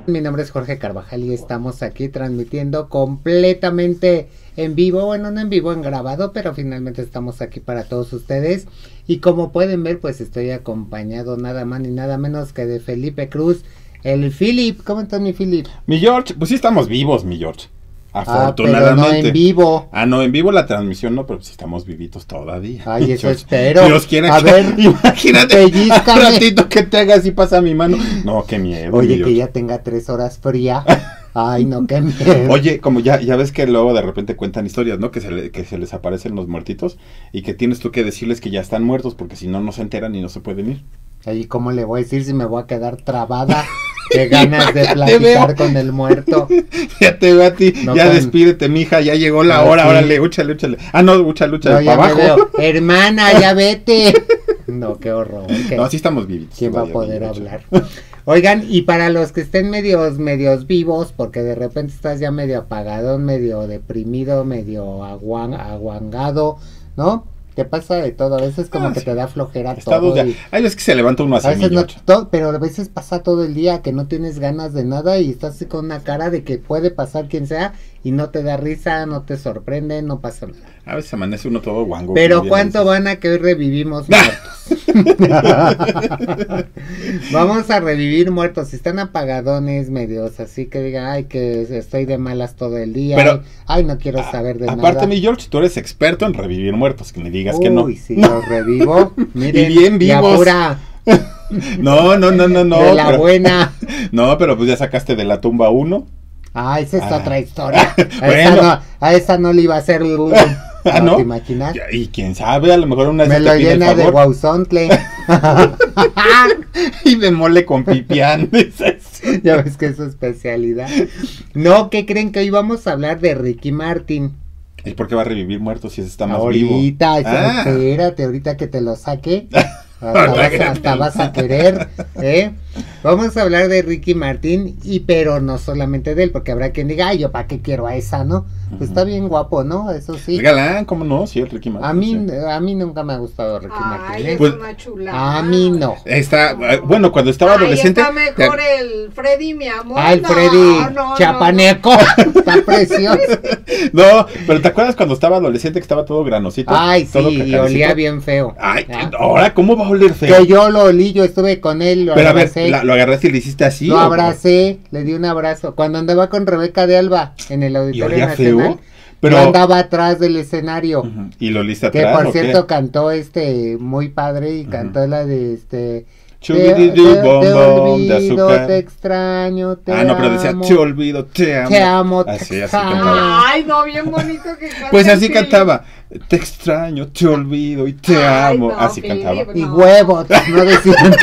Mi nombre es Jorge Carvajal y estamos aquí transmitiendo completamente en vivo, bueno, no en vivo, en grabado, pero finalmente estamos aquí para todos ustedes. Y como pueden ver, pues estoy acompañado nada más ni nada menos que de Felipe Cruz, el Philip. ¿Cómo estás, mi Philip? Mi George, pues sí estamos vivos, mi George. Afortunadamente. Pero no en vivo. No, en vivo la transmisión no, pero sí estamos vivitos todavía. Ay, eso espero. Dios quiera que, ver, imagínate, un ratito que te hagas y pasa mi mano. No, qué miedo. Oye, que ya tenga 3 horas fría. Ay, no, qué miedo. Oye, como ya ves que luego de repente cuentan historias, ¿no? Que se les aparecen los muertitos y que tienes tú que decirles que ya están muertos porque si no, no se enteran y no se pueden ir. ¿Y cómo le voy a decir si me voy a quedar trabada? Qué ganas de platicar con el muerto. Ya te veo a ti, no, ya despídete, mija, ya llegó la hora, sí. Órale, úchale. No, úchale, no, para abajo. Hermana, ya vete. No, qué horror. No, sí estamos vivitos. ¿Quién va a poder hablar? Oigan, y para los que estén medios vivos, porque de repente estás ya medio apagado, medio deprimido, medio aguangado, ¿no? Te pasa de todo, a veces como que te da flojera todo. Hay veces que se levanta uno así. A veces no, pero a veces pasa todo el día que no tienes ganas de nada y estás así con una cara de que puede pasar quien sea y no te da risa, no te sorprende, no pasa nada. A veces amanece uno todo guango. Pero ¿cuánto van a que hoy revivimos muertos? Vamos a revivir muertos. Si están apagadones medios, así que digan, ay, que estoy de malas todo el día. Pero, ay, no quiero saber de nada. Aparte, mi George, tú eres experto en revivir muertos, que me digas que no. Uy, si los revivo. Miren, y bien vivos. Pura. No. De la buena. No, pero pues ya sacaste de la tumba uno. Ah, esa es otra historia. Bueno. A esa no le iba a hacer. ¿No? ¿Te imaginas? Y quién sabe, a lo mejor una me lo llena de guauzontle. Y de mole con pipián. Ya ves que es su especialidad. No, ¿qué creen? Que hoy vamos a hablar de Ricky Martin. ¿Y por qué va a revivir muertos si está más vivo? Espérate, ahorita que te lo saque. Hasta vas a querer, Vamos a hablar de Ricky Martin, pero no solamente de él, porque habrá quien diga, ay, yo para qué quiero a esa, ¿no? Pues está bien guapo, ¿no? Eso sí. Galán, ¿cómo no? Sí, el Ricky Martin. A mí nunca me ha gustado Ricky Martin. Es pues, una chulada. A mí no. Bueno, cuando estaba adolescente. Está mejor el Freddy, mi amor. El Freddy chapaneco. Está precioso. No, pero ¿te acuerdas cuando estaba adolescente que estaba todo granosito? Ay, sí, y olía bien feo. Ay, ahora, ¿cómo va a oler feo? Que yo lo olí, yo estuve con él, pero abracé. A ver, ¿lo agarraste y le hiciste así? Lo abracé, le di un abrazo. Cuando andaba con Rebeca de Alba en el Auditorio Nacional. Feo? Pero yo andaba atrás del escenario. ¿Y lo oliste atrás? Que por cierto cantó muy padre y cantó la de te olvido, te extraño, te amo. No, pero decía, te olvido, te amo. Te amo, así cantaba. Ay, no, bien bonito que cantaba. Pues así cantaba, te extraño, te olvido y te amo. No, así cantaba. Y huevos, no decían.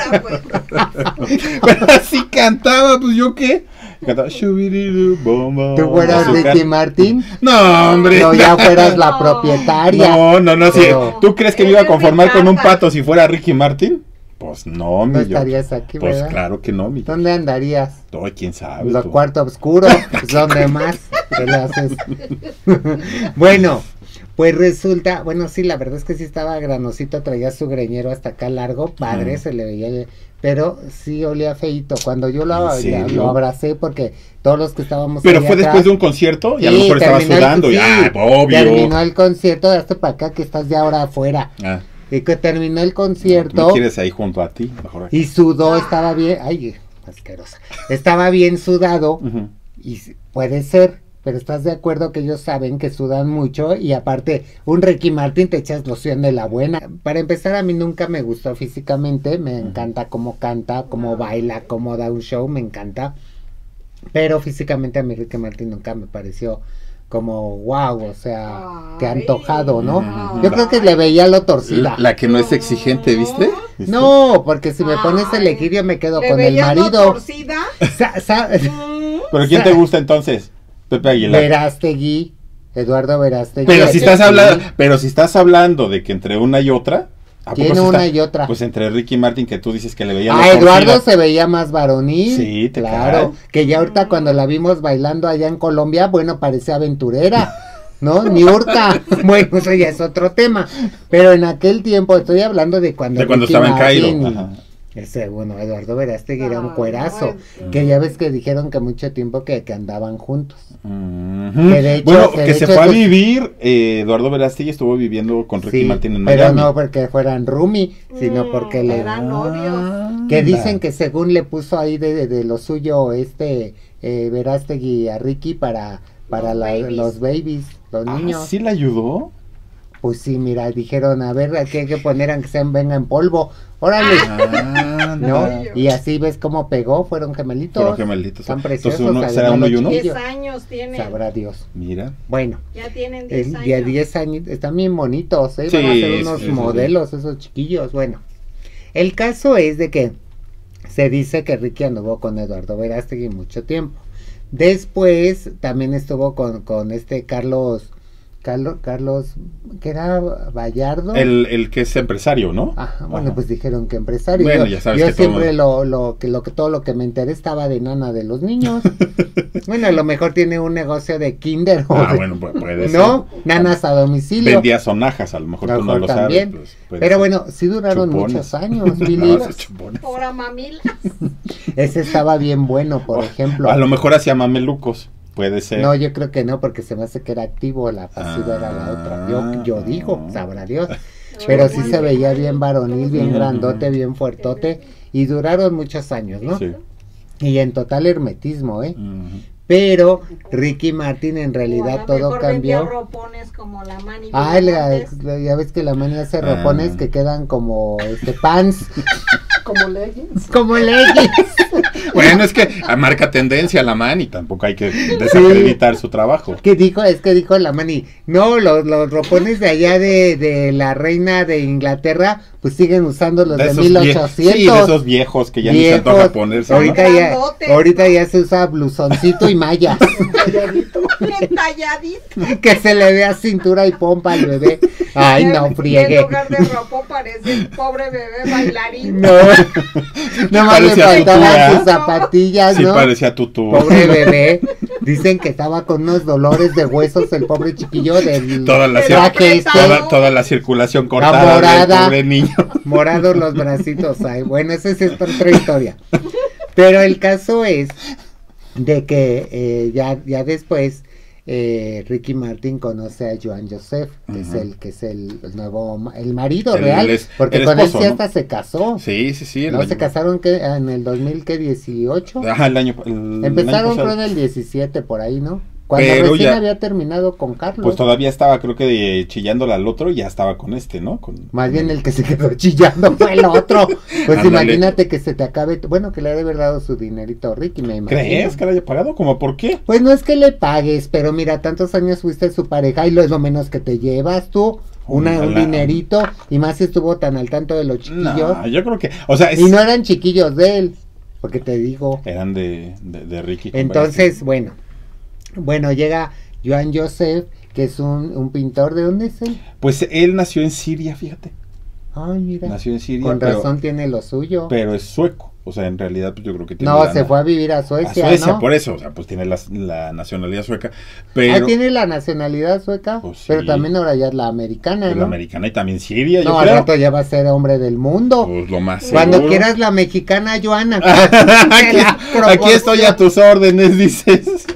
Pero así cantaba, pues yo qué. Cantaba, ¿tú fueras Ricky Martin? No, hombre. No, ya fueras la propietaria. No, sí. ¿Tú crees que me iba a conformar con un pato si fuera Ricky Martin? Pues no, no estarías aquí, pues ¿verdad? Claro que no, mi. ¿Dónde andarías? No, quién sabe. Lo cuarto oscuro, pues donde más te lo haces. Bueno, pues resulta, sí, la verdad es que sí estaba granosito, traía su greñero hasta acá largo, padre, se le veía, pero sí olía feito. Cuando yo lo abracé, porque todos los que estábamos pero fue atrás, después de un concierto y a lo mejor estaba sudando, obvio. Terminó el concierto, hazte para acá que estás ya ahora afuera. Y que terminó el concierto. No, ¿me quieres ahí junto a ti? Mejor aquí. Y sudó, estaba bien. Ay, asquerosa. Estaba bien sudado. Y puede ser, pero estás de acuerdo que ellos saben que sudan mucho. Y aparte, un Ricky Martin te echas loción de la buena. Para empezar, a mí nunca me gustó físicamente. Me encanta cómo canta, cómo baila, cómo da un show. Me encanta. Pero físicamente a mí Ricky Martin nunca me pareció como wow, o sea, que antojado, ¿no? Yo creo que le veía lo torcida. La que no es exigente, ¿viste? No, porque si me pones a elegir yo me quedo con el marido. ¿Lo torcida? ¿Pero quién te gusta entonces? Pepe Aguilar. Verástegui, Eduardo Verástegui. Pero si estás hablando de que entre una y otra. Tiene una y otra. Pues entre Ricky Martin, que tú dices que le veía Eduardo se veía más varonil. Sí, claro. Que ya ahorita cuando la vimos bailando allá en Colombia, parecía aventurera, ¿no? Niurka. Bueno, eso ya es otro tema. Pero en aquel tiempo, estoy hablando de cuando estaba en Cairo. Ese, bueno, Eduardo Verástegui era un Ay, cuerazo, no, que ya ves que dijeron que mucho tiempo que andaban juntos. Ujú. Que de hecho- Bueno, que de que se hecho fue a eso- vivir, Eduardo Verástegui estuvo viviendo con Ricky Sí, Martin en pero Miami. no porque fueran roomie, sino porque le... eran novios. Que dicen que según le puso ahí de lo suyo Verástegui a Ricky para Los babies. los babies, los niños. ¿Sí le ayudó? Pues sí, mira, dijeron, a ver, aquí hay que poner aunque sean venga en polvo. Órale. ¿No? Ay. Y así ves cómo pegó, fueron gemelitos. Fueron gemelitos. Están Entonces, preciosos. ¿será además, uno y los uno? chiquillos. 10 años tienen. Sabrá Dios. Mira. Bueno, Ya tienen 10 años. ya 10 años, están bien bonitos, ¿eh? Sí, Van a ser unos sí, sí, modelos esos chiquillos. Bueno, el caso es de que se dice que Ricky anduvo con Eduardo Verástegui mucho tiempo. Después también estuvo con Carlos, que era Vallardo. El que es empresario, ¿no? Ajá, bueno, Ajá. pues dijeron que empresario. Bueno, yo ya sabes yo que siempre todo- todo lo que me enteré estaba de nana de los niños. Bueno, a lo mejor tiene un negocio de kinder o de- Bueno, puede ser. no, nanas a domicilio. Vendía sonajas, a lo mejor A lo tú no mejor lo también. sabes. Pues, puede Pero ser. bueno, sí duraron Chupones. muchos años, Billy. No, esos chupones. Ahora mamila. Ese estaba bien bueno, por ejemplo. A lo mejor hacía mamelucos. Puede ser. No, yo creo que no, porque se me hace que era activo, la pasiva era la otra. Yo digo, sabrá Dios. Pero sí se veía bien varonil, bien Ujú. grandote, bien fuertote. Y duraron muchos años, ¿no? Sí. Y en total hermetismo, ¿eh? Ujú. Pero Ricky Martin en O a realidad lo todo mejor vendía cambió. ropones como la Manny Ah, Viramontes. ya ves que la manía hace ropones Ah. que quedan como pants, Como leggings. como leggings. Bueno, es que marca tendencia la man y tampoco hay que desacreditar su trabajo. Es que dijo la mani, no, los ropones de allá de la reina de Inglaterra, pues siguen usando los de esos 1800. sí, de esos viejos que ya ni se antoja ponerse. ¿no? Grandotes, Ahorita ya se usa blusoncito y mallas, Entalladito. que se le vea cintura y pompa al bebé. Ay, no, Y en friegue. lugar de ropa parece el pobre bebé bailarín. No, nomás le Parecía faltaban tutú, sus zapatillas, Sí, ¿no? parecía tutú. Pobre bebé. Dicen que estaba con unos dolores de huesos el pobre chiquillo del Toda la, traje toda la circulación cortada morada. del pobre niño. morados los bracitos. Ay, bueno, esa es otra historia. Pero el caso es de que ya después Ricky Martin conoce a Joan Joseph, que es el nuevo el marido real, porque el con esposo, él sí ¿no? hasta se casó. Sí. ¿No se casaron que en el 2018? Ajá, el año Empezaron pasado. creo en el 17 por ahí, ¿no? Cuando Pero recién ya- había terminado con Carlos. Pues todavía estaba, creo que chillándola al otro y ya estaba con este, ¿no? Más bien el que se quedó chillando fue el otro. Pues Ándale. imagínate que se te acabe. Bueno, que le ha de haber dado su dinerito a Ricky, me imagino. ¿Crees que le haya pagado? ¿Cómo por qué? Pues no es que le pagues, pero mira, tantos años fuiste su pareja y lo es lo menos que te llevas tú. Un Ojalá. dinerito. Y más si estuvo tan al tanto de los chiquillos. No, yo creo que, o sea, Y no eran chiquillos de él. Porque te digo. eran de Ricky. con Entonces, Verástegui. bueno, llega Joan Joseph, que es un pintor. ¿De dónde es él? Pues él nació en Siria, fíjate. Ay, mira. Nació en Siria, Con pero, razón tiene lo suyo. pero es sueco. O sea, en realidad, pues yo creo que tiene No, la- se fue a vivir a a Suecia, Suecia, ¿no? por eso, o sea, pues tiene la nacionalidad sueca, Ah, pero tiene la nacionalidad sueca, Pues sí. pero también ahora ya es la americana, es ¿no? la americana y también Siria, yo No, al creo. rato ya va a ser hombre del mundo. Pues lo más Cuando seguro. quieras la mexicana, Joana. aquí estoy a tus órdenes, dices.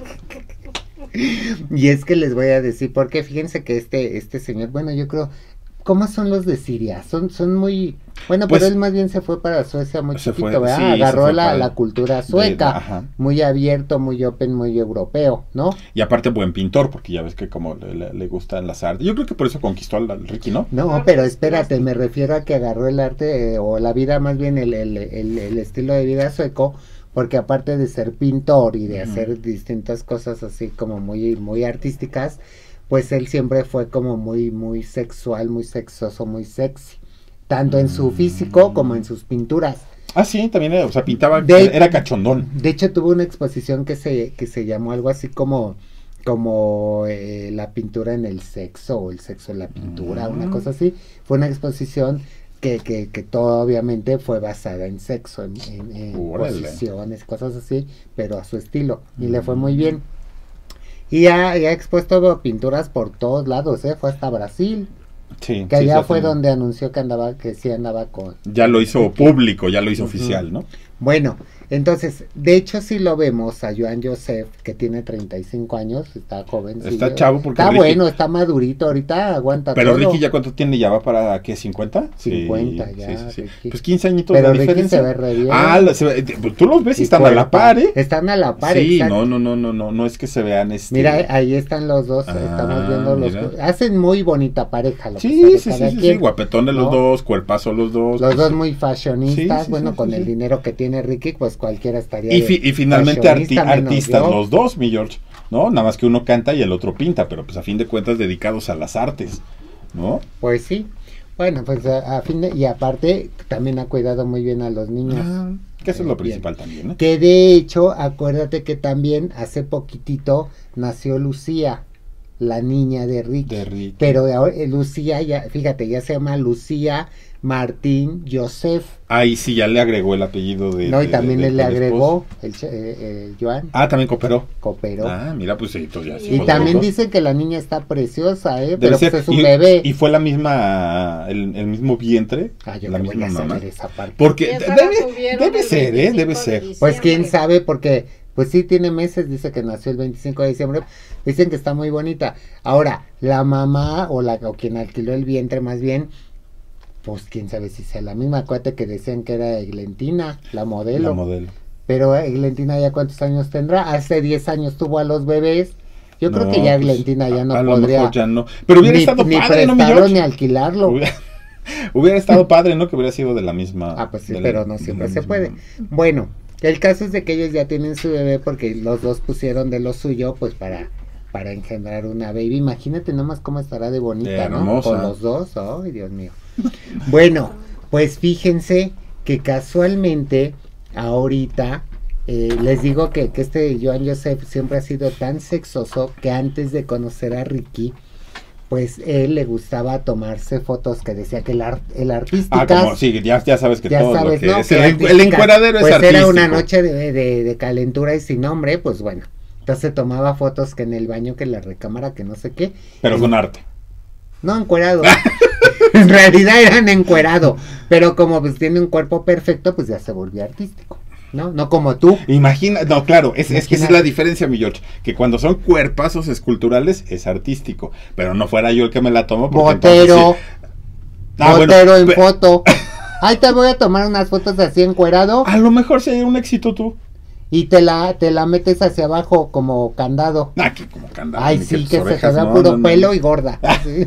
Y es que les voy a decir, porque fíjense que este señor, bueno, yo creo, ¿cómo son los de Siria? Son muy, bueno, Pues, pero él más bien se fue para Suecia muy se chiquito, fue, ¿verdad? sí, se Agarró fue la para- cultura sueca, ajá. muy abierto, muy open, muy europeo, ¿no? Y aparte buen pintor, porque ya ves que como le gustan las artes. Yo creo que por eso conquistó al Ricky, ¿no? No, pero espérate, me refiero a que agarró el arte o la vida, más bien el estilo de vida sueco, porque aparte de ser pintor y de hacer distintas cosas así como muy artísticas, pues él siempre fue como muy sexual, muy sexoso, muy sexy, tanto en su físico como en sus pinturas. Ah, sí, también, o sea, pintaba, De- era cachondón. De hecho, tuvo una exposición que se llamó algo así como la pintura en el sexo o el sexo en la pintura, una cosa así. Fue una exposición que todo obviamente fue basada en sexo, en Órale. posiciones, cosas así, pero a su estilo. Y le fue muy bien. Y ha expuesto pinturas por todos lados, fue hasta Brasil. Sí, Que sí, allá sí, fue sí. donde anunció que andaba, que sí andaba con... Ya lo hizo público, ya lo hizo oficial, ¿no? Bueno, entonces, de hecho sí lo vemos a Joan Joseph, que tiene 35 años, está joven. Está chavo porque está Ricky- bueno, está madurito, ahorita aguanta Pero todo. Ricky, ¿ya cuánto tiene? ¿Ya va para qué? ¿50? 50 ya, Sí, sí, sí. Ricky. Pues 15 añitos Pero de Ricky diferencia. se ve re bien. Ah, pues tú los ves y Y están a la cuerpa. par, ¿eh? Están a la par, Sí, exacto. no es que se vean Mira, ahí están los dos, Ah, estamos viendo los mira. hacen muy bonita pareja, lo que Sí, sabe sí, cada sí, sí, quien, guapetones los ¿no? dos, cuerpazo los dos. Los dos muy fashionistas, Sí, sí, bueno, sí, con sí, el sí. dinero que tiene Ricky, pues cualquiera estaría Y finalmente fashionista menos artistas yo. los dos, mi George, ¿no? Nada más que uno canta y el otro pinta, pero pues a fin de cuentas dedicados a las artes, ¿no? Pues sí, bueno, pues a fin de, y aparte también ha cuidado muy bien a los niños. Que eso es lo Bien. principal también, ¿eh? Que de hecho, acuérdate que también hace poquitito nació Lucía, la niña de Ricky. De Ricky. Pero ahora, Lucía, ya, fíjate, ya se llama Lucía Martín Joseph. Ahí sí ya le agregó el apellido de... No, y también él le del agregó esposo. el Joan, Ah, también cooperó. cooperó. Ah, mira, pues sí, entonces ya sí. Y pues, también los dos. dicen que la niña está preciosa, Debe pero ser. pues es un Y- bebé. Y fue la misma, el mismo vientre, Ah, yo la le voy misma a mamá. Pues saber esa parte. Porque Esa la debe tuvieron el ser, 25 debe de ser. Pues quién diciembre. sabe, porque pues sí tiene meses, dice que nació el 25 de diciembre, dicen que está muy bonita. Ahora, la mamá o quien alquiló el vientre más bien, pues quién sabe si sea la misma. Acuérdate que decían que era Eglentina, la modelo. La modelo. Pero Eglentina ya cuántos años tendrá, hace 10 años tuvo a los bebés. Yo creo No, que ya pues, Eglentina ya no a lo podría mejor ya no. Pero hubiera ni, estado ni padre, ¿no, mi prestarlo George? ni alquilarlo. Hubiera estado padre, ¿no? Que hubiera sido de la misma. Ah, pues sí, de la- pero no de siempre la se misma puede. mamá. Bueno, el caso es de que ellos ya tienen su bebé porque los dos pusieron de lo suyo, pues para engendrar una baby. Imagínate nomás cómo estará de bonita, De ¿no? hermosa. Con los dos, ay, Dios mío. Bueno, pues fíjense que casualmente ahorita les digo que este Joan Joseph siempre ha sido tan sexoso que antes de conocer a Ricky, pues él le gustaba tomarse fotos que decía que el artística. Ah, como, sí, ya sabes que Ya todo sabes, lo que ¿no? es. Que El artística, encueradero pues es artístico. era una noche de calentura y sin nombre, pues bueno. Entonces tomaba fotos que en el baño, que en la recámara, que no sé qué. Pero Y- con arte. No, encuerado. En realidad eran encuerado. Pero como pues tiene un cuerpo perfecto, pues ya se volvió artístico. ¿No? No como tú. Imagina, no, claro, es que esa es Imagínate. la diferencia, mi George, que cuando son cuerpazos esculturales es artístico, pero no fuera yo el que me la tomo. Porque Botero. entonces sí. Ah, bueno, Botero en pe- foto. Ahí te voy a tomar unas fotos así encuerado A lo mejor sería un éxito tú. y te la metes hacia abajo como candado. Ah, que como candado. Ay, ni sí, tus que se orejas, te vea no, puro no, no. pelo y gorda. Sí.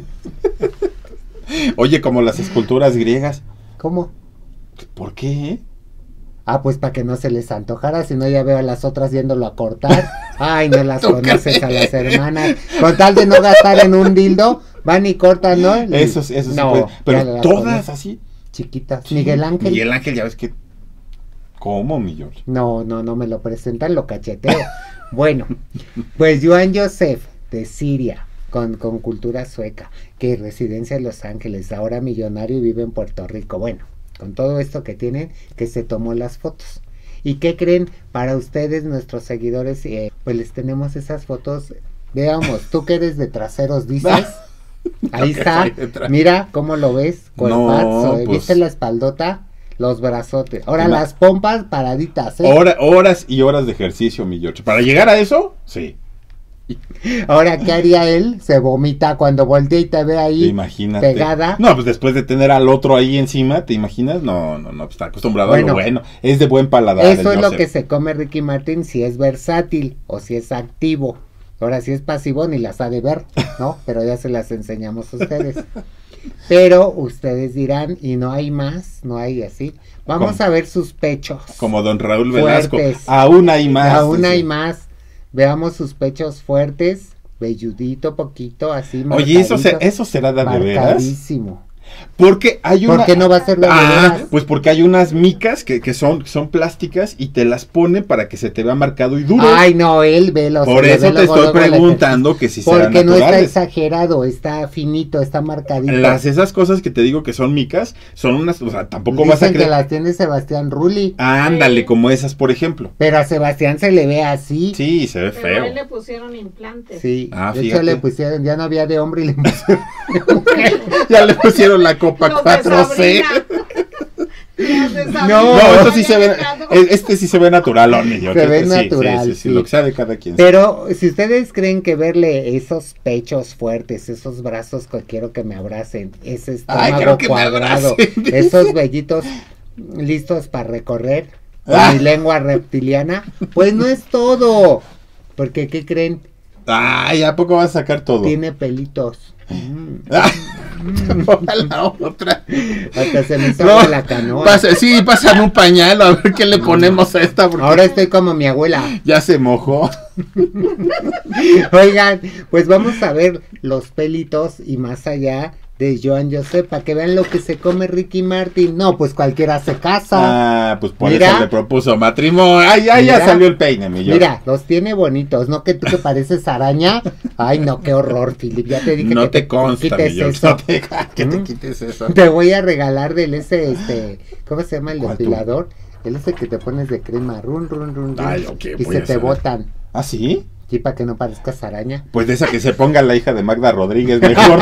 Oye, como las esculturas griegas. ¿Cómo? ¿Por qué? Ah, pues para que no se les antojara, si no ya veo a las otras yéndolo a cortar. Ay, no las ¿Tú conoces a crees? las hermanas. Con tal de no gastar en un dildo, van y cortan, ¿no? Y- Eso sí no, puede. ya Pero las todas conoces. así. Chiquitas. Sí. Miguel Ángel. Miguel Ángel, ya ves que. ¿Cómo, mi George? No me lo presentan, lo cacheteo. Bueno, pues Joan Joseph de Siria, con cultura sueca, que residencia en Los Ángeles, ahora millonario y vive en Puerto Rico. Bueno, con todo esto que tienen, que se tomó las fotos. ¿Y qué creen? Para ustedes, nuestros seguidores, pues les tenemos esas fotos. Veamos, tú que eres de traseros, dices. Ahí que está. soy de tra- Mira cómo lo ves. Cuerpazo, pues- ¿viste la espaldota? Los brazotes. Ahora Ima- las pompas paraditas, ¿eh? Horas y horas de ejercicio, mi George. Para llegar a eso, sí. Ahora, ¿qué haría él? Se vomita cuando voltea y te ve ahí Imagínate. pegada. No, pues después de tener al otro ahí encima, ¿te imaginas? No, pues está acostumbrado a Bueno, lo bueno. Es de buen paladar. Eso el es lo Joseph. que se come Ricky Martin si es versátil o si es activo. Ahora, si es pasivo, ni las ha de ver, ¿no? Pero ya se las enseñamos a ustedes. Pero ustedes dirán, y no hay más, no hay así. Vamos ¿Cómo? a ver sus pechos. Como don Raúl Velasco. Fuertes. Aún hay más. Aún hay dice. más. Veamos sus pechos fuertes, velludito, poquito, así. Oye, eso marcadito, será de veras. marcadísimo. Porque hay una... ¿Por qué no va a ser de veras? Pues porque hay unas micas que son plásticas y te las ponen para que se te vea marcado y duro. Ay, no, él velo. Por eso te estoy preguntando que si serán porque no está naturales. exagerado, está finito, está marcadito. Esas cosas que te digo que son micas, son unas, o sea, tampoco vas a Dicen que creer. las tiene Sebastián Rulli. Ándale, como esas, por ejemplo. Pero a Sebastián se le ve así. Sí, se ve Pero a feo. él le pusieron implantes. Sí, Ah, de hecho fíjate. le pusieron, ya no había de hombre y le pusieron de mujer. Ya le pusieron la copa Los de 4C. Sabrina. Los de Sabrina. No, No, esto Ya sí se ve, dejado. este sí se ve natural, yo Se creo ve que sí, natural, sí, sí. lo que sea de cada quien. Pero si ustedes creen que verle esos pechos fuertes, esos brazos que quiero que me abracen, ese Ay, estómago quiero que me cuadrado, abracen. esos vellitos listos para recorrer, con Ah. mi lengua reptiliana, pues no es todo. Porque, ¿qué creen? Ay, ¿a poco vas a sacar todo? Tiene pelitos. Ah, a la otra. Hasta se me hizo No, agua la canoa. Pásame un pañal, a ver qué le ponemos a esta, porque Ahora estoy como mi abuela. ya se mojó. Oigan, pues vamos a ver los pelitos y más allá de Joan Joseph, para que vean lo que se come Ricky Martin. No, pues cualquiera se casa. Ah, pues por Mira. eso le propuso matrimonio. Ay, ya Mira. salió el peine, mi George. Mira, los tiene bonitos, ¿no? Que tú que pareces araña. Ay, no, qué horror, Philip. Ya te dije No que te consta, mi quites George. eso. No que te ¿Mm? quites eso. Te voy a regalar del ¿cómo se llama el ¿Cuál tú? depilador? El que te pones de crema, run, Ay, ok, y voy se a te hacer. botan. ¿Ah, sí? Sí, para que no parezcas araña. Pues de esa que se ponga la hija de Magda Rodríguez mejor.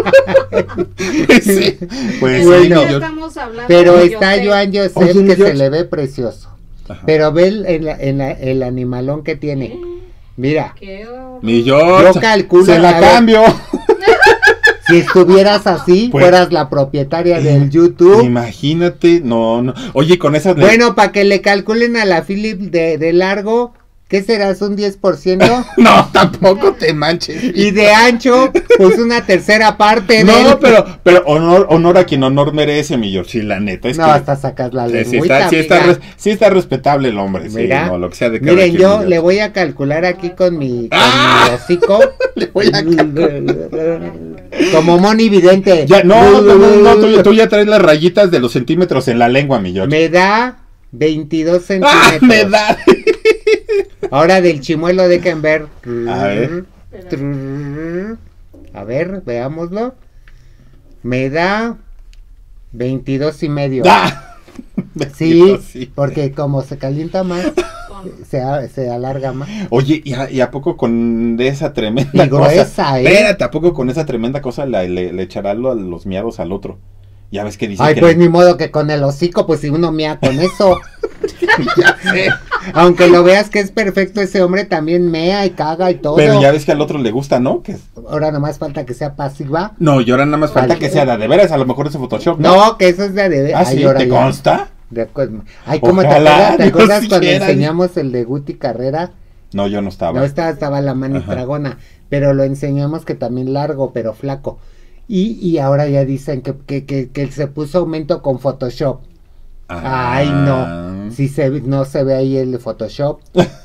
Sí, pues Bueno. sí, mi Ya George. estamos hablando Pero de está José. Joan Joseph Oye, que George. se le ve precioso. Ajá. Pero ve el animalón que tiene. Mira, Qué horror. Mi George. Yo calculo, Se a la ver. cambio. si estuvieras así, Pues- fueras la propietaria del YouTube. Imagínate, no. Oye, con esas de- Bueno, para que le calculen a la Philip de largo, ¿qué serás? ¿Un 10%? No, tampoco te manches. Y de ancho, pues una tercera parte de No, pero honor a quien honor merece, mi George. Sí, la neta es No, que hasta sacas la sí, lengüita, está, amiga. sí está respetable el hombre, Mira, sí, no, lo que sea de cada miren, quien, yo mi George. le voy a calcular aquí con mi ¡Ah! hocico. Le voy a Como Moni Vidente. Ya, no, tú ya traes las rayitas de los centímetros en la lengua, mi George. Me da 22 ¡Ah! centímetros. Me da. Ahora del chimuelo dejen ver. A ver. A ver, veámoslo. Me da 22 y medio. ¡Ah! Sí, porque como se calienta más, Con- se alarga más. Oye, ¿y a poco con de esa tremenda Y cosa? gruesa, ¿eh? Espérate, ¿a poco con esa tremenda cosa le echará los miados al otro? Ya ves que dicen Ay, que pues ni modo que con el hocico, pues si uno mea con eso. ya sé. Aunque lo veas que es perfecto, ese hombre también mea y caga y todo. Pero ya ves que al otro le gusta, ¿no? Ahora nomás falta que sea pasiva. No, y ahora nada más falta Ay, que sea de veras, a lo mejor es Photoshop, No, que eso es de... ¿Ah, sí? ahora ¿Te ya. consta? De acuerdo. Ay, ¿cómo Ojalá, te Dios acuerdas cuando quiera. enseñamos el de Guti Carrera? No, yo no estaba. No, estaba la mani Ajá. dragona, pero lo enseñamos que también largo, pero flaco. Y ahora ya dicen que se puso aumento con Photoshop. Ah. Ay, no. Si no se ve ahí el Photoshop,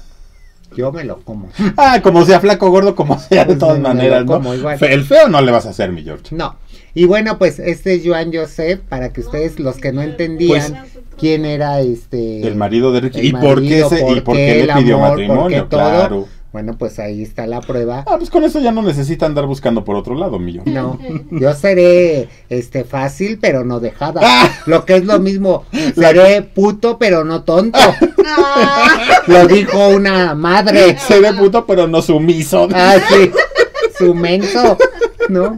yo me lo como. Ah, como sea flaco, gordo, como sea, de Pues todas me lo maneras, ¿no? como igual. El feo no le vas a hacer, mi George. No. Y bueno, pues este es Joan Joseph, para que ustedes, los que no entendían quién era El marido de Ricky. el ¿Y por qué, marido, y por qué el le pidió amor, matrimonio? por qué todo. Claro. Bueno, pues ahí está la prueba. Ah, pues con eso ya no necesita andar buscando por otro lado, mi George. No, yo seré fácil, pero no dejada. Ah. Lo que es lo mismo, seré puto, pero no tonto. Ah, Lo dijo una madre. Seré puto, pero no sumiso. Ah, sí. Su menso, ¿no?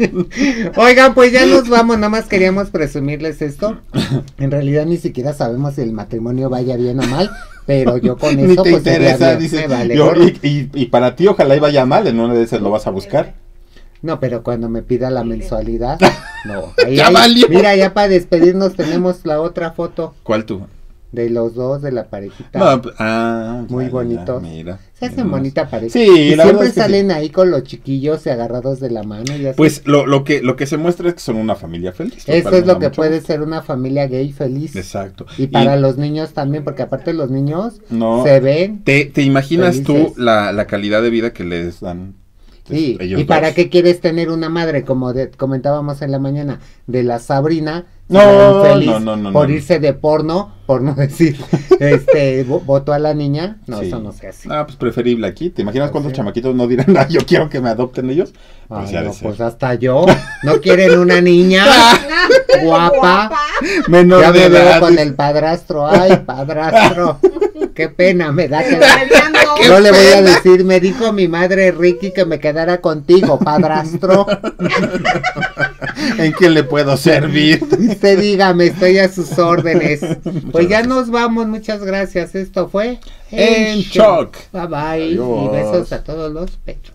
Oigan, pues ya nos vamos, nada más queríamos presumirles esto. En realidad ni siquiera sabemos si el matrimonio vaya bien o mal, pero yo con Ni eso te pues sería interesa, bien. dice. Me vale Yo- gorro. y para ti, ojalá y vaya mal, en una de esas lo vas a buscar. No, pero cuando me pida la mensualidad, no. Ya valió. Mira, ya para despedirnos tenemos la otra foto ¿Cuál tú? de los dos, de la parejita. No, Muy ya, bonitos. mira. Se hacen Mira nomás. bonita pareja. Sí, y la verdad siempre es que salen ahí con los chiquillos y agarrados de la mano y así. Pues lo que se muestra es que son una familia feliz. Eso cual es me lo da que mucho puede gusto. ser una familia gay feliz. Exacto. Y para los niños también, porque aparte los niños No, se ven. ¿Te imaginas felices. tú la calidad de vida que les dan? Sí, ellos ¿y para dos. qué quieres tener una madre, como comentábamos en la mañana, de la Sabrina? No, infeliz no, por no. irse de porno, por no decir, votó a la niña. No, Sí. eso no se hace. Ah, pues preferible aquí. ¿Te imaginas Pues cuántos sí. chamaquitos no dirán, yo quiero que me adopten ellos? Pues Ay, ya de no, ser. pues hasta yo. ¿No quieren una niña guapa? Menor Ya de me veo edad. con el padrastro. Ay, padrastro. Qué pena me da que... Mediando. No le voy a decir, me dijo mi madre Ricky que me quedara contigo, padrastro. ¿En qué le puedo servir? Usted dígame, estoy a sus órdenes. Pues ya nos vamos, muchas gracias. Esto fue En Shock. Bye bye. Adiós. Y besos a todos los pechos.